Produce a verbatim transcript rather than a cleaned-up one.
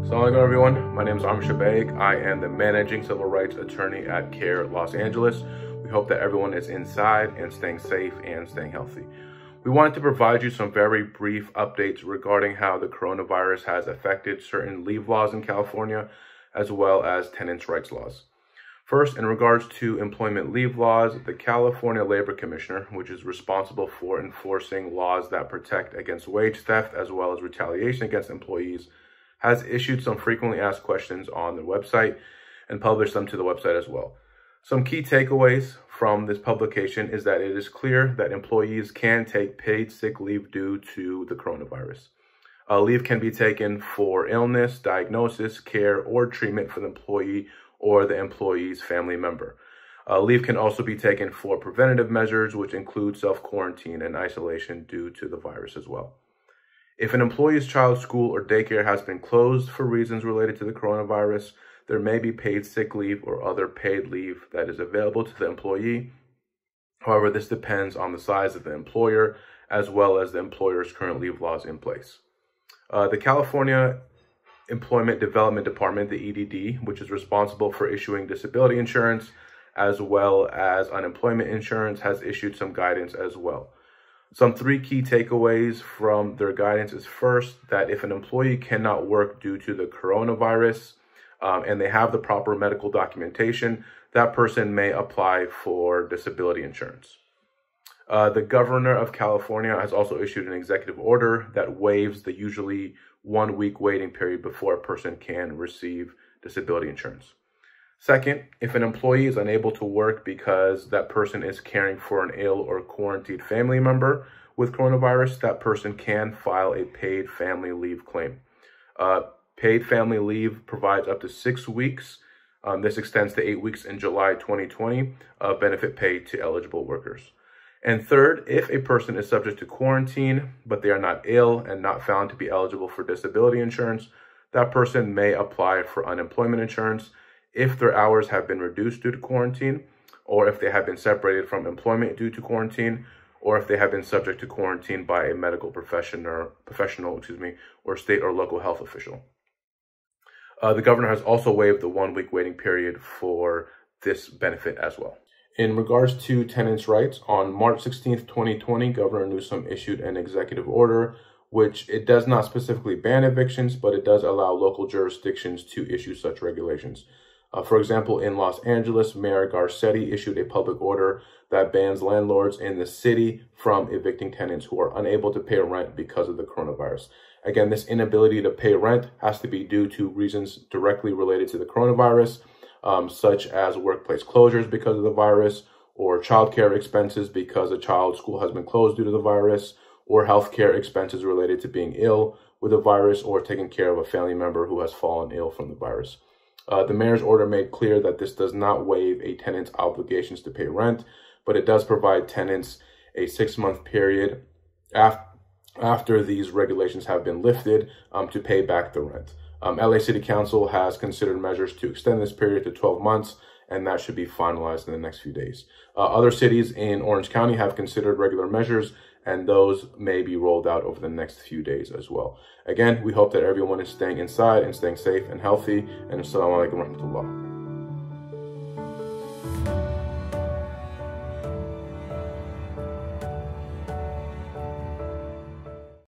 Assalamualaikum everyone, my name is Amr Shabaig. I am the Managing Civil Rights Attorney at CAIR Los Angeles. We hope that everyone is inside and staying safe and staying healthy. We wanted to provide you some very brief updates regarding how the coronavirus has affected certain leave laws in California, as well as tenants' rights laws. First, in regards to employment leave laws, the California Labor Commissioner, which is responsible for enforcing laws that protect against wage theft as well as retaliation against employees, has issued some frequently asked questions on the website and published them to the website as well. Some key takeaways from this publication is that it is clear that employees can take paid sick leave due to the coronavirus. Uh, leave can be taken for illness, diagnosis, care, or treatment for the employee or the employee's family member. Uh, leave can also be taken for preventative measures, which include self-quarantine and isolation due to the virus as well. If an employee's child's school or daycare has been closed for reasons related to the coronavirus, there may be paid sick leave or other paid leave that is available to the employee. However, this depends on the size of the employer as well as the employer's current leave laws in place. Uh, the California Employment Development Department, the E D D, which is responsible for issuing disability insurance as well as unemployment insurance, has issued some guidance as well. Some three key takeaways from their guidance is first, that if an employee cannot work due to the coronavirus um, and they have the proper medical documentation, that person may apply for disability insurance. Uh, the governor of California has also issued an executive order that waives the usually one week waiting period before a person can receive disability insurance. Second, if an employee is unable to work because that person is caring for an ill or quarantined family member with coronavirus, that person can file a paid family leave claim. Uh, paid family leave provides up to six weeks. Um, this extends to eight weeks in July twenty twenty of benefit paid to eligible workers. And third, if a person is subject to quarantine, but they are not ill and not found to be eligible for disability insurance, that person may apply for unemployment insurance if their hours have been reduced due to quarantine, or if they have been separated from employment due to quarantine, or if they have been subject to quarantine by a medical professional, professional, excuse me, or state or local health official. Uh, the governor has also waived the one-week waiting period for this benefit as well. In regards to tenants' rights, on March sixteenth, twenty twenty, Governor Newsom issued an executive order, which it does not specifically ban evictions, but it does allow local jurisdictions to issue such regulations. Uh, for example, in Los Angeles, Mayor Garcetti issued a public order that bans landlords in the city from evicting tenants who are unable to pay rent because of the coronavirus. Again, this inability to pay rent has to be due to reasons directly related to the coronavirus, um, such as workplace closures because of the virus, or childcare expenses because a child's school has been closed due to the virus, or healthcare expenses related to being ill with the virus or taking care of a family member who has fallen ill from the virus. Uh, the mayor's order made clear that this does not waive a tenant's obligations to pay rent, but it does provide tenants a six-month period af after these regulations have been lifted um, to pay back the rent. Um, L A City Council has considered measures to extend this period to twelve months, and that should be finalized in the next few days. Uh, other cities in Orange County have considered regular measures, and those may be rolled out over the next few days as well. Again, we hope that everyone is staying inside and staying safe and healthy. And assalamu alaikum wa rahmatullah.